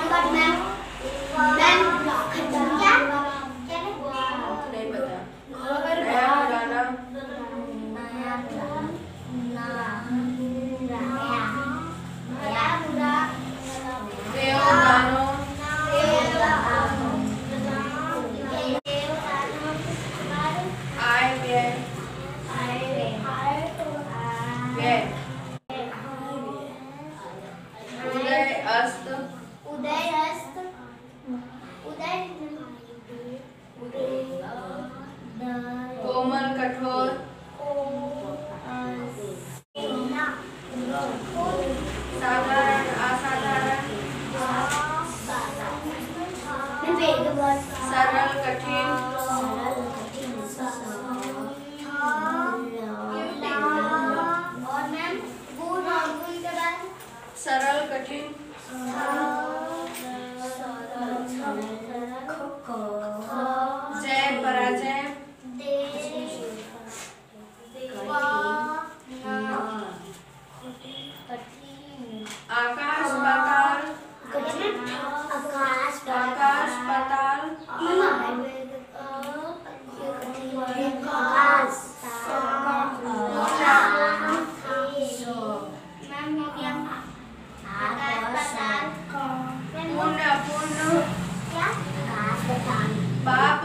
कोमल कठोर, साधारण असाधारण, सरल कठिन, सरल कठिन, जय पराजय, आकाश पाताल, आकाश पाताल, पुण्य अपूर्ण, पाप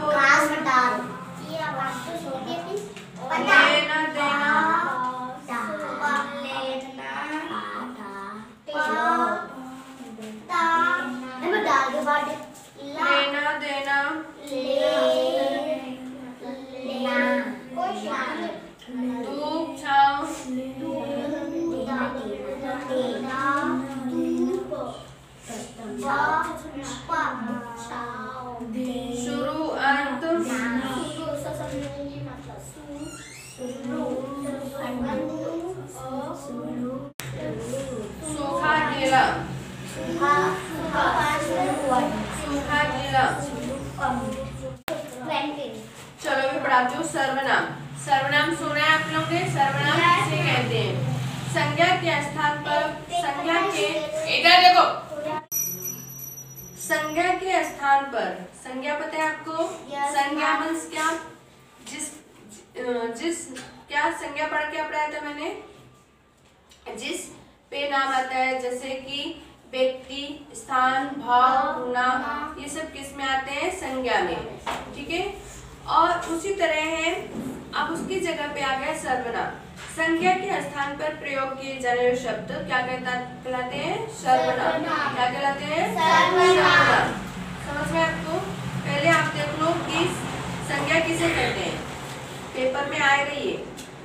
लेना देना, लेना देना, धूप छाँव, शुरू अंत, सूखा गीला, सूखा गीला। चलो मैं पढ़ाती हूँ सर्वनाम। सर्वनाम सुना है आप लोगों ने? सर्वनाम किसे कहते हैं? संज्ञा के स्थान पर, संज्ञा के, इधर देखो, संज्ञा के स्थान पर, संज्ञा पता है आपको? संज्ञा मीन्स क्या? जिस क्या संज्ञा पढ़ के पढ़ाया था मैंने? जिस पे नाम आता है, जैसे कि व्यक्ति, स्थान, भाव, नाम, ये सब किस में आते हैं? संज्ञा में। ठीक है। और उसी तरह है, अब उसकी जगह पे आ गया सर्वनाम। संज्ञा के स्थान पर प्रयोग किए जाने वाले शब्द क्या कहलाते हैं? सर्वनाम। क्या कहलाते हैं? सर्वनाम। समझ में आपको? पहले आप देख लो कि संज्ञा किसे कहते हैं, पेपर में आ रही है।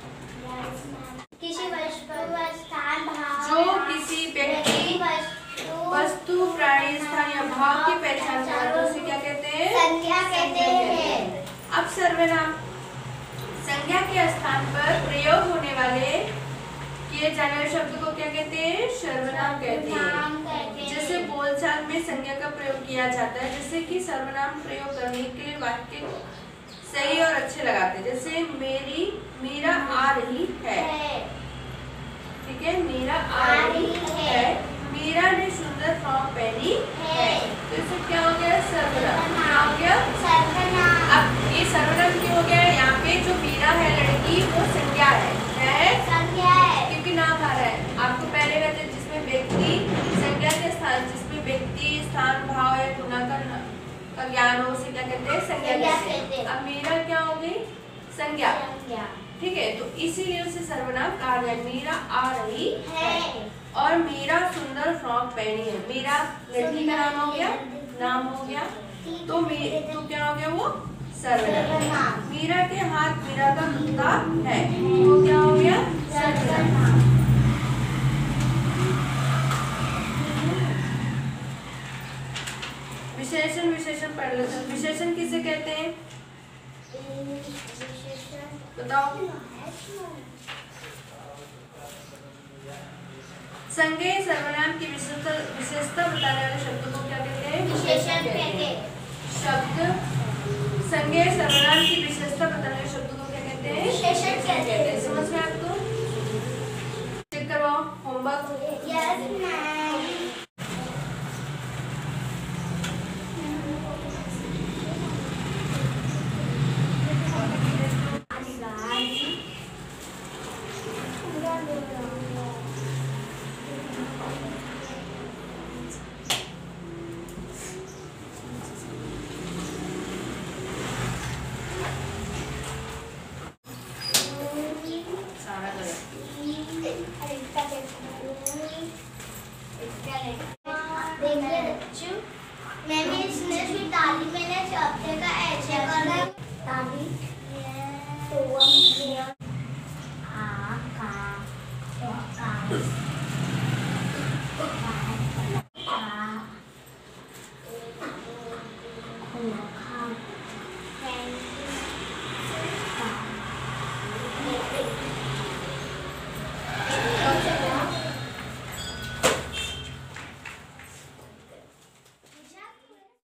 किसी वस्तु, स्थान, भाव, जो किसी व्यक्ति, वस्तु, प्राणी, स्थान या भाव की पहचान करते हैं उसे क्या कहते हैं? संज्ञा कहते हैं। अब सर्वनाम, संज्ञा के स्थान पर प्रयोग होने वाले किए जाने वाले शब्द को क्या कहते हैं? सर्वनाम कहते हैं। जैसे बोलचाल में संज्ञा का प्रयोग किया जाता है, जैसे कि सर्वनाम प्रयोग करने के लिए वाक्य सही और अच्छे लगाते हैं। जैसे मेरी, मीरा आ रही है। ठीक है, मीरा आ रही है। मीरा ने सुंदर फ्रॉक पहनी है। तो इससे क्या हो गया? सर्वनाम। क्या हो गया? सर्वनाम। अब ये सर्वनाम क्यों हो गया? यहाँ पे जो मीरा है लड़की, वो संज्ञा है। संज्ञा है, क्योंकि नाम आ रहा है। आपको पहले कहते हैं जिसमें व्यक्ति, संज्ञा के स्थान, जिसमें व्यक्ति, स्थान, भाव या गुना का ज्ञान हो, उसे क्या कहते हैं? संज्ञा कहते हैं। अब मीरा क्या हो गई? संज्ञा। ठीक है, तो इसीलिए उसे सर्वनाम कहा गया। मीरा आ रही है और मीरा सुंदर फ्रॉक पहनी है। मीरा लड़की का नाम हो गया, नाम हो गया। तो क्या हो गया? वो सर्वनाम। मीरा के हाथ मीरा का जूता है, वो क्या हो गया? सर्वनाम। विशेषण, विशेषण पढ़ लेते हैं। विशेषण किसे कहते हैं? बताओ। संज्ञेय सर्वनाम